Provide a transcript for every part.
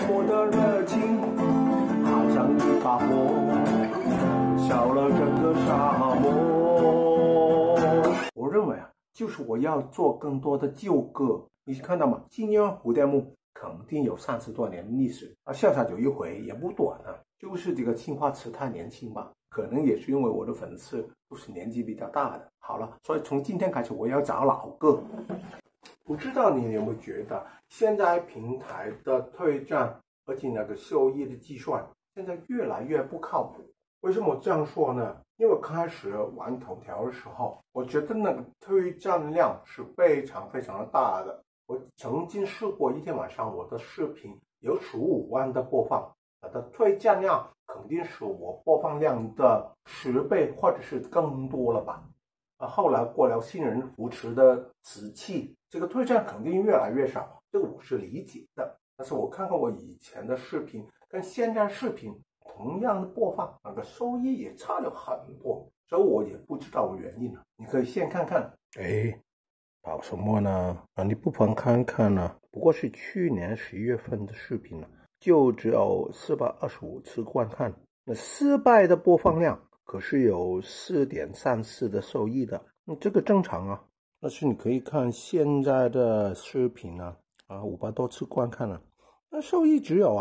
我的热情好像一把火，烧了整个沙漠。我认为啊，就是我要做更多的旧歌。你看到吗？新疆蝴蝶木肯定有30多年的历史，而潇洒走一回也不短啊。就是这个青花瓷太年轻吧，可能也是因为我的粉丝都是年纪比较大的。好了，所以从今天开始我要找老歌。不知道你有没有觉得，现在平台的推荐而且那个收益的计算现在越来越不靠谱。为什么我这样说呢？因为我开始玩头条的时候，我觉得那个推荐量是非常非常的大的。我曾经试过一天晚上我的视频有15万的播放，它的推荐量肯定是我播放量的10倍或者是更多了吧。后来过了新人扶持的时期，这个推荐肯定越来越少，这个我是理解的。但是我看看我以前的视频跟现在视频同样的播放，那个收益也差了很多，所以我也不知道原因了。你可以先看看。跑什么呢？你不妨看看呢。不过是去年11月份的视频了，就只有425次观看，那失败的播放量可是有4.34的收益的，这个正常啊。但是你可以看现在的视频呢，500多次观看了，那收益只有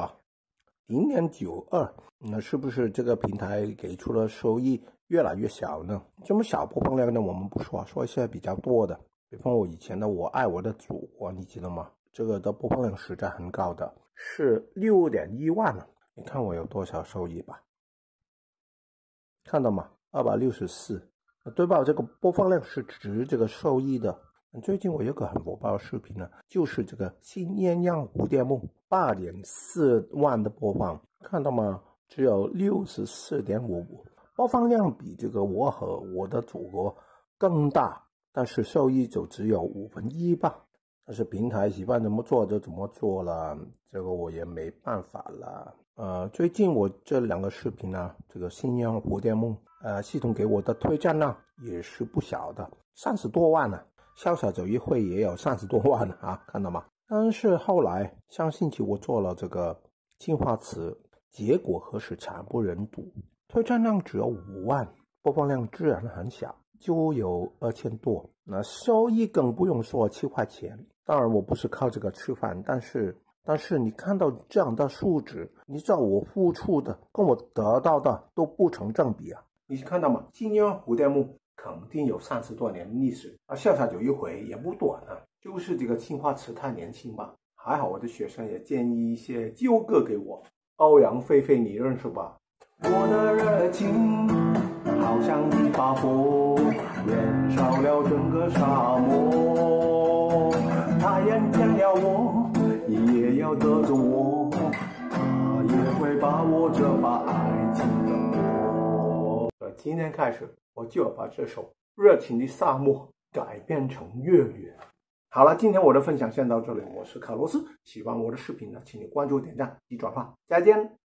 0.92，那是不是这个平台给出了收益越来越小呢？这么小播放量呢，我们不说，说一些比较多的。比方我以前的我爱我的祖国，你记得吗？这个的播放量实在很高的，是6.1万了。你看我有多少收益吧？看到吗？264，对吧？这个播放量是值这个收益的。最近我有个很火爆的视频呢，就是这个新鸳鸯蝴蝶木8.4万的播放，看到吗？只有64.55，播放量比这个我和我的祖国更大，但是收益就只有1/5吧。但是平台习惯怎么做就怎么做了，这个我也没办法了。最近我这2个视频呢，这个新鸯蝴蝶木系统给我的推荐量也是不小的，30多万呢。潇洒走一会也有30多万啊，看到吗？但是后来上星期我做了这个青花瓷，结果何时惨不忍睹，推荐量只有5万，播放量自然很小，就有2000多，那收益更不用说7块钱。当然我不是靠这个吃饭，但是你看到这样的数值，你知道我付出的跟我得到的都不成正比啊。你看到吗？新鸯蝴蝶木肯定有30多年的历史，而潇洒走一回也不短啊。就是这个青花瓷太年轻吧。还好我的学生也建议一些旧歌给我，欧阳菲菲你认识吧？我的热情好像一把火，燃烧了整个沙漠。他眼见了我，也要得着我，他也会把我这把爱情的火。今天开始我就要把这首《热情的沙漠》改编成粤语。好了，今天我的分享先到这里，我是卡洛斯。喜欢我的视频呢，请你关注、点赞及转发，再见。